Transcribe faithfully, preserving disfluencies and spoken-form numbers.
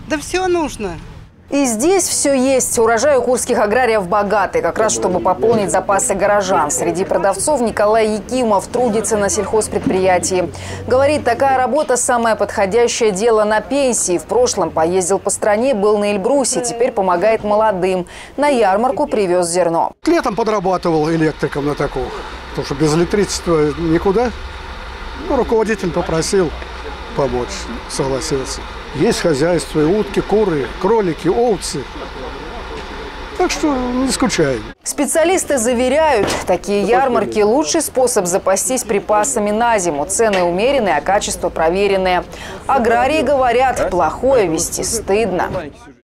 Да все нужно. И здесь все есть. Урожай у курских аграриев богатый, как раз чтобы пополнить запасы горожан. Среди продавцов Николай Якимов трудится на сельхозпредприятии. Говорит, такая работа – самое подходящее дело на пенсии. В прошлом поездил по стране, был на Эльбрусе, теперь помогает молодым. На ярмарку привез зерно. Летом подрабатывал электриком на таком, потому что без электричества никуда. Ну, руководитель попросил помочь, согласился. Есть хозяйство, и утки, куры, кролики, овцы. Так что не скучаем. Специалисты заверяют, такие ярмарки – лучший способ запастись припасами на зиму. Цены умеренные, а качество проверенное. Аграрии говорят, плохое вести стыдно.